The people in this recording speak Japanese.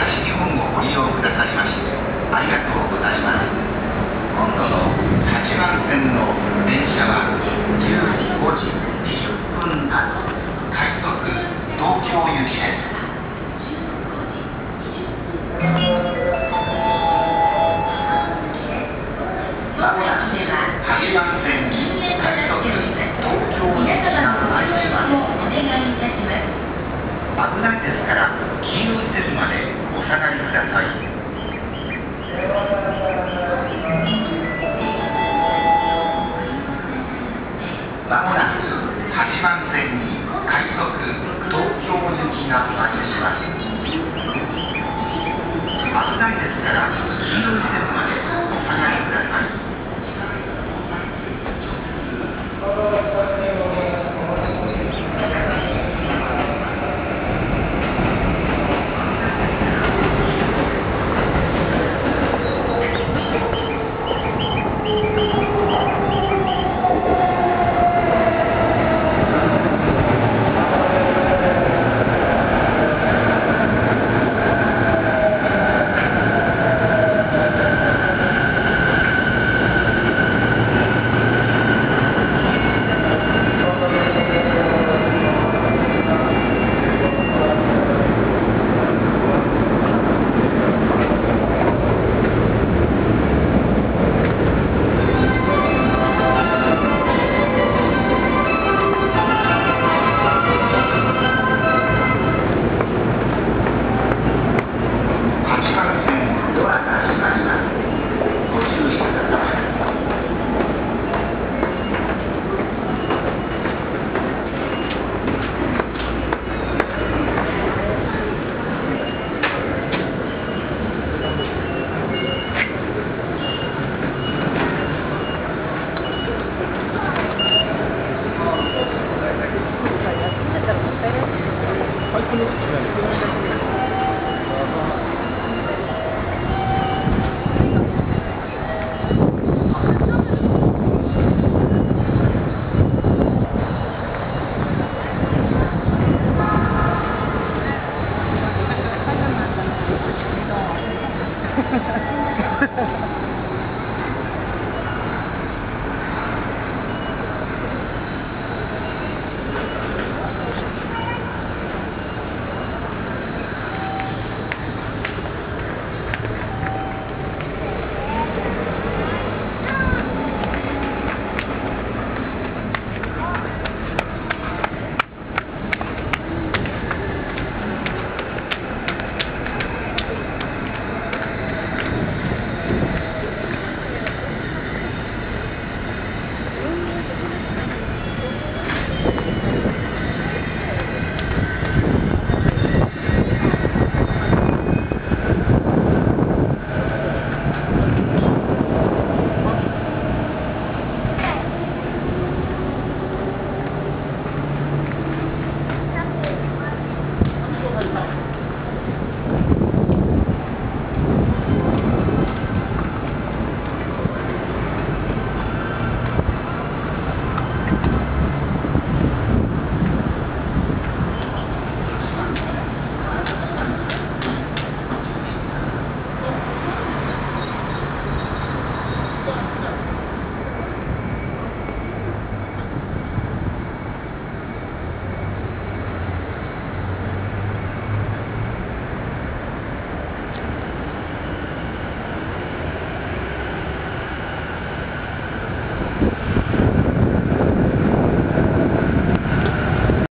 東日本をご利用くださいましてありがとうございます。今度の8番線の電車は15時20分発快速東京行きです。まもなく8番線に快速東京行きが参ります。危ないですから黄色い線までお下がりください。まもなく8番線に快速東京行きが参ります。危ないですから黄色い線までお下がりください。 Ha ha ha.